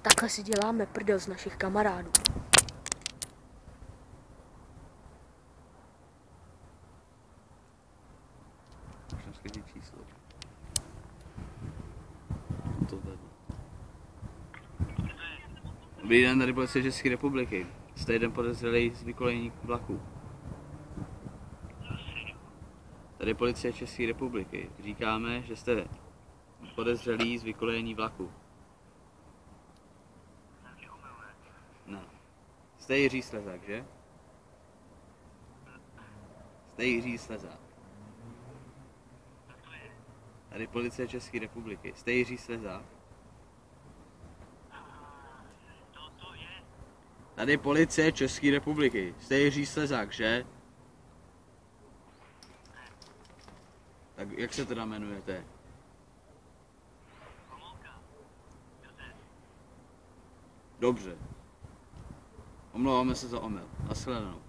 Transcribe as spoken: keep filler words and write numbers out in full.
Takhle si děláme prdel z našich kamarádů. Můžeme sklidit číslo. To tady. Dobrý den, tady policie České republiky. Jste jeden podezřelý z vykolejení vlaku. Tady policie České republiky. Říkáme, že jste podezřelý z vykolejení vlaku. Ne. Jste Jiří Slezák, že? Jste Jiří Slezák. Tady policie České republiky. Jste Jiří Slezák? Tady policie České republiky. Jste Jiří Slezák, že? Tak jak se teda jmenujete? Dobře. Omlouváme se za omyl. Nashledanou.